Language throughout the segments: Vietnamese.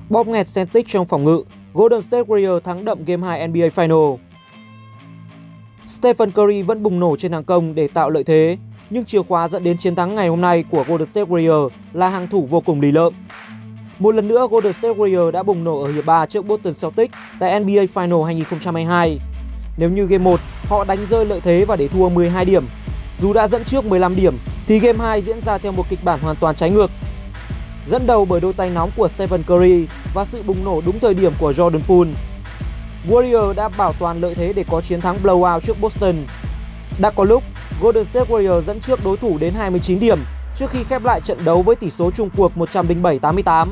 Bóp nghẹt Celtics trong phòng ngự, Golden State Warriors thắng đậm Game 2 NBA Final. Stephen Curry vẫn bùng nổ trên hàng công để tạo lợi thế, nhưng chìa khóa dẫn đến chiến thắng ngày hôm nay của Golden State Warriors là hàng thủ vô cùng lì lợm. Một lần nữa, Golden State Warriors đã bùng nổ ở hiệp 3 trước Boston Celtics tại NBA Final 2022. Nếu như Game 1 họ đánh rơi lợi thế và để thua 12 điểm, dù đã dẫn trước 15 điểm, thì Game 2 diễn ra theo một kịch bản hoàn toàn trái ngược. Dẫn đầu bởi đôi tay nóng của Stephen Curry và sự bùng nổ đúng thời điểm của Jordan Poole, Warriors đã bảo toàn lợi thế để có chiến thắng blowout trước Boston. Đã có lúc, Golden State Warriors dẫn trước đối thủ đến 29 điểm trước khi khép lại trận đấu với tỷ số chung cuộc 107-88.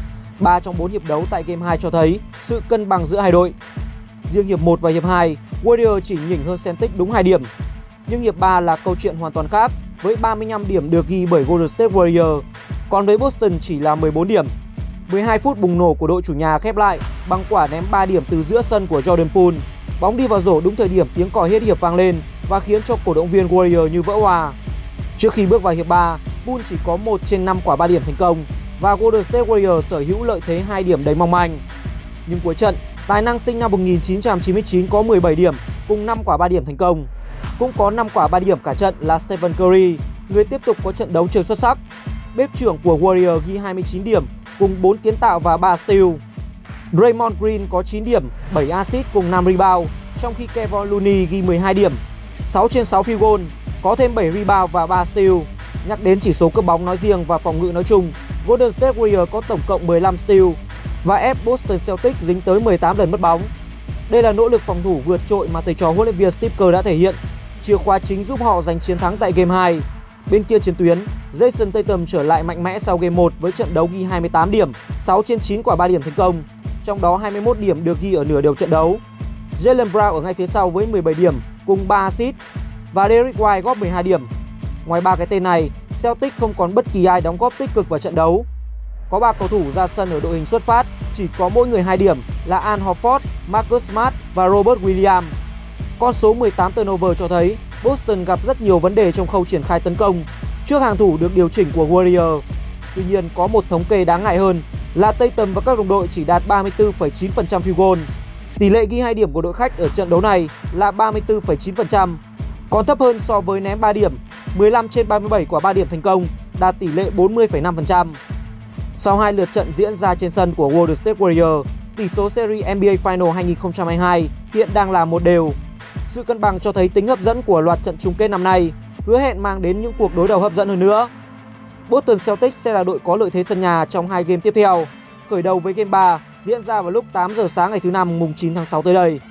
3 trong 4 hiệp đấu tại Game 2 cho thấy sự cân bằng giữa hai đội. Riêng hiệp 1 và hiệp 2, Warriors chỉ nhỉnh hơn Celtics đúng 2 điểm. Nhưng hiệp 3 là câu chuyện hoàn toàn khác, với 35 điểm được ghi bởi Golden State Warriors, còn với Boston chỉ là 14 điểm. 12 phút bùng nổ của đội chủ nhà khép lại bằng quả ném 3 điểm từ giữa sân của Jordan Poole. Bóng đi vào rổ đúng thời điểm tiếng còi hết hiệp vang lên và khiến cho cổ động viên Warriors như vỡ hòa. Trước khi bước vào hiệp 3, Poole chỉ có 1 trên 5 quả 3 điểm thành công và Golden State Warriors sở hữu lợi thế 2 điểm đầy mong manh. Nhưng cuối trận, tài năng sinh năm 1999 có 17 điểm cùng 5 quả 3 điểm thành công. Cũng có 5 quả 3 điểm cả trận là Stephen Curry, người tiếp tục có trận đấu chơi xuất sắc. Bếp trưởng của Warriors ghi 29 điểm cùng 4 kiến tạo và 3 steal. Draymond Green có 9 điểm, 7 assist cùng 5 rebound, trong khi Kevon Looney ghi 12 điểm, 6 trên 6 field goal, có thêm 7 rebound và 3 steal. Nhắc đến chỉ số cướp bóng nói riêng và phòng ngự nói chung, Golden State Warriors có tổng cộng 15 steal và ép Boston Celtics dính tới 18 lần mất bóng. Đây là nỗ lực phòng thủ vượt trội mà thầy trò huấn luyện viên Steve Kerr đã thể hiện, chìa khóa chính giúp họ giành chiến thắng tại Game 2. Bên kia chiến tuyến, Jason Tatum trở lại mạnh mẽ sau Game 1 với trận đấu ghi 28 điểm, 6 trên 9 quả 3 điểm thành công, trong đó 21 điểm được ghi ở nửa đầu trận đấu. Jaylen Brown ở ngay phía sau với 17 điểm cùng 3 assist và Derrick White góp 12 điểm. Ngoài 3 cái tên này, Celtics không còn bất kỳ ai đóng góp tích cực vào trận đấu. Có 3 cầu thủ ra sân ở đội hình xuất phát, chỉ có mỗi người 2 điểm là Al Horford, Marcus Smart và Robert Williams. Con số 18 turnover cho thấy Boston gặp rất nhiều vấn đề trong khâu triển khai tấn công trước hàng thủ được điều chỉnh của Warriors. Tuy nhiên, có một thống kê đáng ngại hơn là Tatum và các đồng đội chỉ đạt 34,9% field goal. Tỷ lệ ghi 2 điểm của đội khách ở trận đấu này là 34,9%, còn thấp hơn so với ném 3 điểm, 15 trên 37 quả 3 điểm thành công, đạt tỷ lệ 40,5%. Sau 2 lượt trận diễn ra trên sân của Golden State Warriors, tỷ số series NBA Final 2022 hiện đang là 1-1. Sự cân bằng cho thấy tính hấp dẫn của loạt trận chung kết năm nay, hứa hẹn mang đến những cuộc đối đầu hấp dẫn hơn nữa. Boston Celtics sẽ là đội có lợi thế sân nhà trong 2 game tiếp theo, khởi đầu với Game 3 diễn ra vào lúc 8 giờ sáng ngày thứ Năm mùng 9 tháng 6 tới đây.